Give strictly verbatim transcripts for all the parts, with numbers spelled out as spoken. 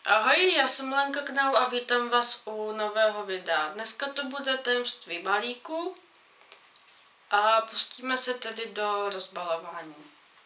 Ahoj, já jsem Lenka Knal a vítám vás u nového videa. Dneska to bude tajemství balíku a pustíme se tedy do rozbalování.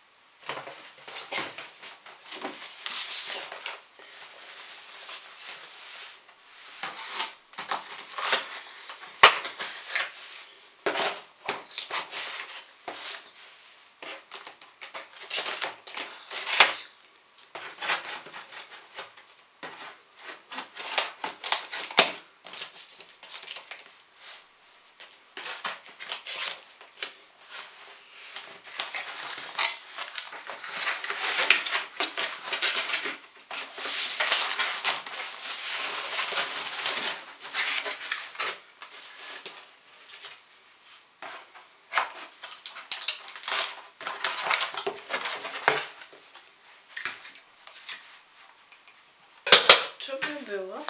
Co by bylo?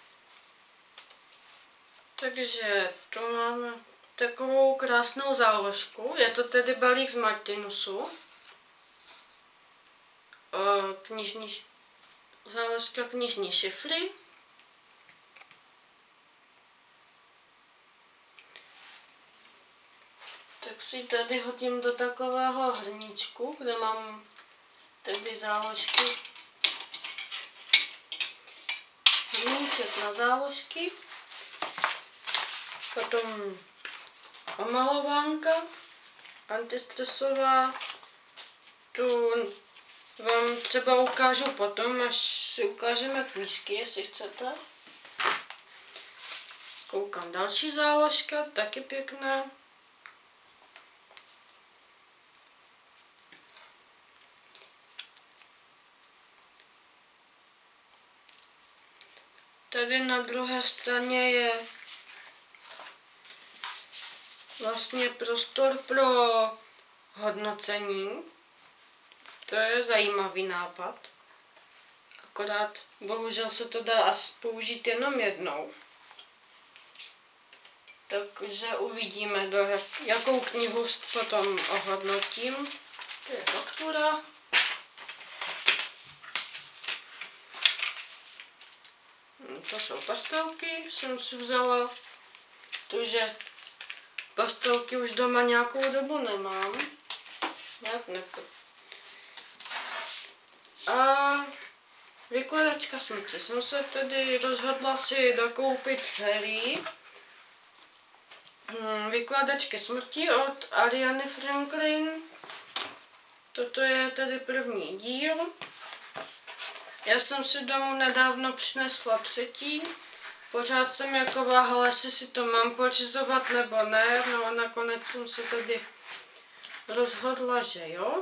Takže tu máme takovou krásnou záložku. Je to tedy balík z Martinusu. Knižní, záložka knižní šifry. Tak si tady hodím do takového hrníčku, kde mám tedy záložky. Hrníček na záložky. Potom omalovánka antistresová. Tu vám třeba ukážu potom, až si ukážeme knížky, jestli chcete. Koukám, další záložka, taky pěkná. Tady na druhé straně je vlastně prostor pro hodnocení. To je zajímavý nápad. Akorát bohužel se to dá asi použít jenom jednou. Takže uvidíme, do jak, jakou knihu potom ohodnotím. To je faktura. To jsou pastelky, jsem si vzala, protože pastelky už doma nějakou dobu nemám. Jak nepo... A vykladačka smrti. Jsem se tedy rozhodla si dokoupit sérii vykladačky smrti od Ariany Franklin. Toto je tedy první díl. Já jsem si domů nedávno přinesla třetí. Pořád jsem jako váhala, jestli si to mám pořizovat nebo ne. No a nakonec jsem se tedy rozhodla, že jo.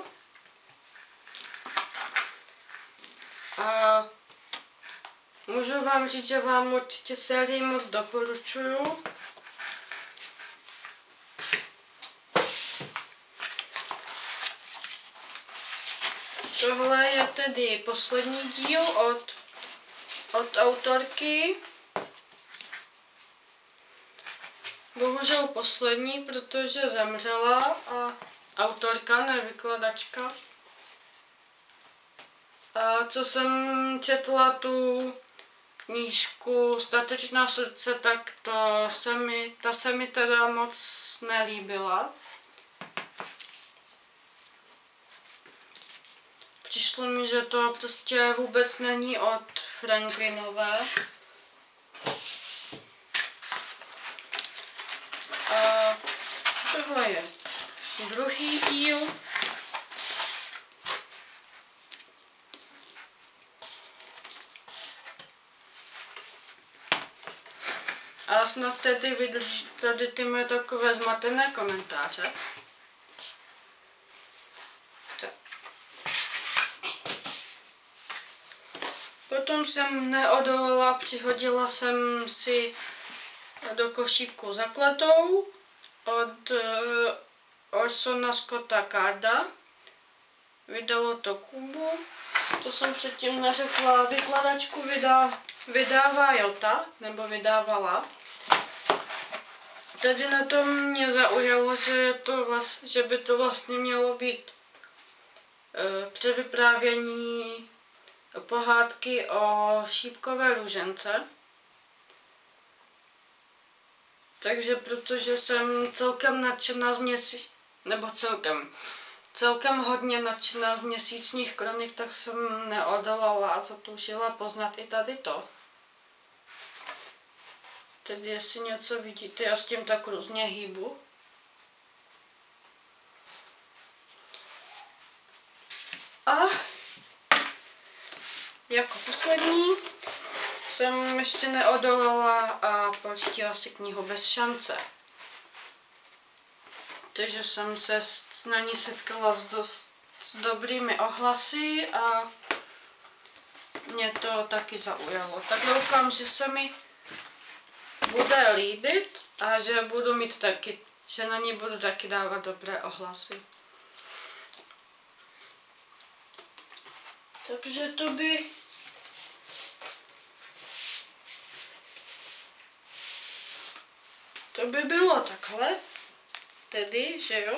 A můžu vám říct, že vám určitě sérii moc doporučuju. Tohle je tedy poslední díl od, od autorky. Bohužel poslední, protože zemřela a autorka, ne vykladačka. A co jsem četla tu knížku Statečná srdce, tak to se mi, ta se mi teda moc nelíbila. Přišlo mi, že to prostě vůbec není od Franklinové. A tohle je druhý díl. A snad tedy vydrží tady ty moje takové zmatené komentáře. Potom jsem neodolala, přihodila jsem si do košíku zakletou od uh, Orsona Scotta Carda. Vydalo to Kubu. To jsem předtím neřekla, vykladačku vydá, vydává Jota, nebo vydávala. Tady na tom mě zaujalo, že, to vlast, že by to vlastně mělo být uh, převyprávění pohádky o šípkové růžence. Takže protože jsem celkem nadšená z měsíc, nebo celkem, celkem hodně nadšená z Měsíčních kronik, tak jsem neodolala a zatoužila poznat i tady to. Teď jestli něco vidíte, já s tím tak různě hýbu. A jako poslední jsem ještě neodolala a pustila si knihu Bez šance. Takže jsem se na ní setkala s dost s dobrými ohlasy a mě to taky zaujalo. Tak doufám, že se mi bude líbit a že budu mít taky, že na ní budu taky dávat dobré ohlasy. Takže to by to by bylo takhle, tedy, že jo?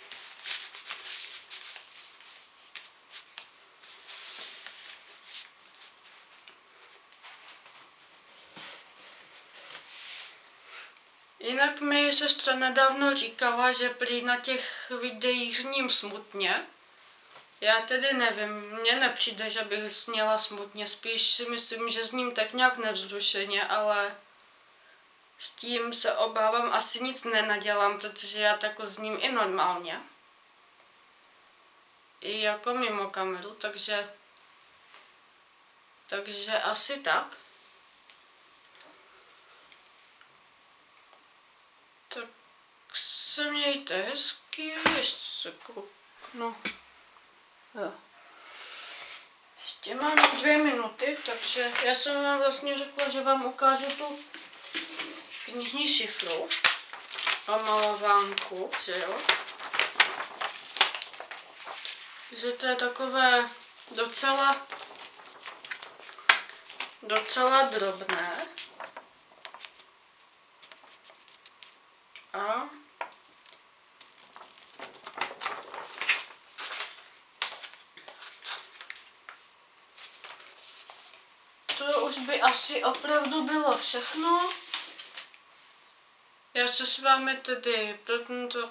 Jinak mi sestra nedávno říkala, že prý na těch videích zním smutně. Já tedy nevím, mně nepřijde, že bych sněla smutně, spíš si myslím, že zním tak nějak nevzdušeně, ale s tím se obávám, asi nic nenadělám, protože já takhle zním i normálně. I jako mimo kameru, takže, takže asi tak. Tak se mějte hezky, ještě se kouknu. Jo. Ještě mám dvě minuty, takže já jsem vám vlastně řekla, že vám ukážu tu knižní šifru o malovánku, že jo? Že to je takové docela, docela drobné. A to už by asi opravdu bylo všechno. Já se s vámi tedy pro tento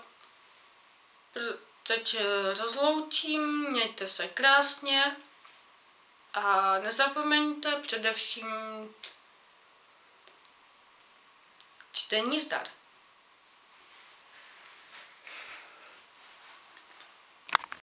teď rozloučím, mějte se krásně a nezapomeňte především čtení zdar.